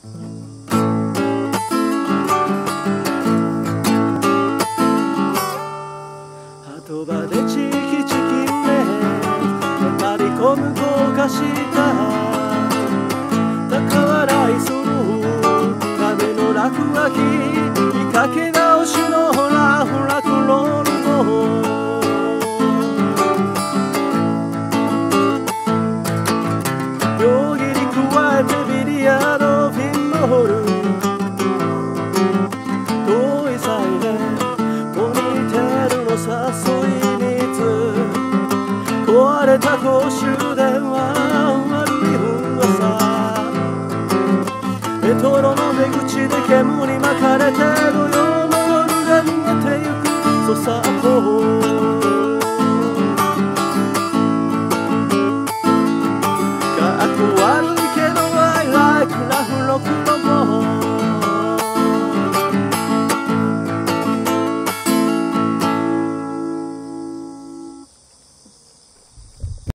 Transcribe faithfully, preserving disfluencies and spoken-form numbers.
後場でチキチキね回り込む高架下高笑いするための落書き見かけ倒しのラフラクロールも両切り加えてビリヤードピンボール遠いサイレンポニーテールの誘い水壊れた公衆電話悪い噂メトロの出口で煙に巻かれてるよ